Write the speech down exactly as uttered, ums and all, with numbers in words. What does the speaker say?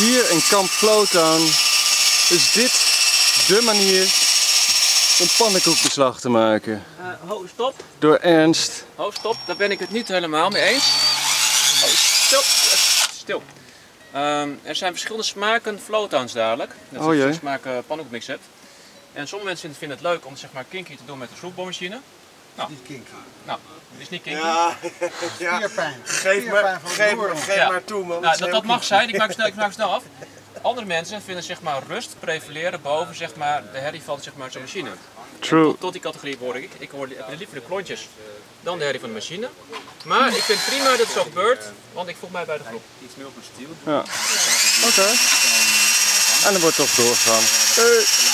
Hier in Kamp Flowtown is dit de manier om pannenkoekbeslag te maken. Uh, ho, stop. Door Ernst. Ho, stop. Daar ben ik het niet helemaal mee eens. Oh, stil. Stil. Um, er zijn verschillende smaken Flowtowns dadelijk. Dat is oh jee. smaken pannenkoekmix hebt. En sommige mensen vinden het leuk om zeg maar kinky te doen met de schroefboormachine. Nou, niet kinky. Nou, het is niet kinky. Ja, ja. Spierpijn. Geef, maar, geef, maar, geef ja. maar toe man. Nou, dat, dat mag zijn, ik maak, snel, ik maak snel af. Andere mensen vinden zeg maar rust prevaleren boven zeg maar, de herrie van zeg maar, zo'n machine. True. Tot, tot die categorie hoor ik. Ik hoor liever de klontjes dan de herrie van de machine. Maar ik vind het prima dat het zo gebeurt, want ik voeg mij bij de groep. Iets meer op een stiel. Ja. Oké. Okay. En dan wordt toch doorgegaan. Hey.